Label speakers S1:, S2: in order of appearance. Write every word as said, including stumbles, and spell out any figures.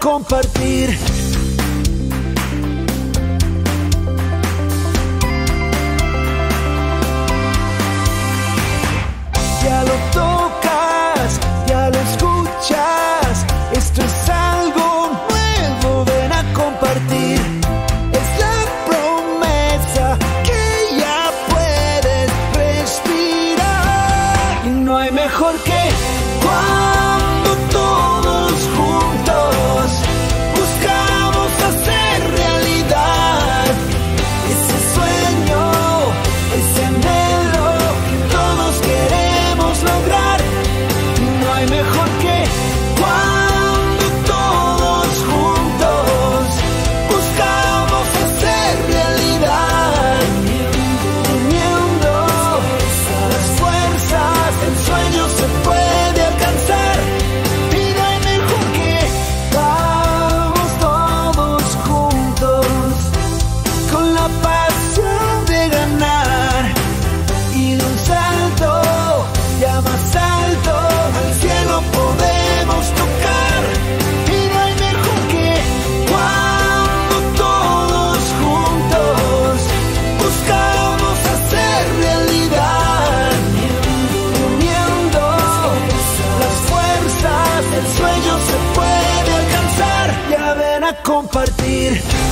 S1: compartir. Ya lo tocas, ya lo escuchas, esto es algo nuevo, ven a compartir. Es la promesa que ya puedes respirar. Y no hay mejor que cuando todos juntos buscamos hacer realidad ese sueño, ese anhelo que todos queremos lograr. No hay mejor que cuando todos juntos buscamos hacer realidad, uniendo las fuerzas, el sueño se puede alcanzar. Y no hay mejor que vamos todos juntos con la pasión de ganar y de un salto ya más alto al cielo podemos tocar. Y no hay mejor que cuando todos juntos buscamos hacer realidad, uniendo las fuerzas, el sueño se puede alcanzar. Ya ven a compartir.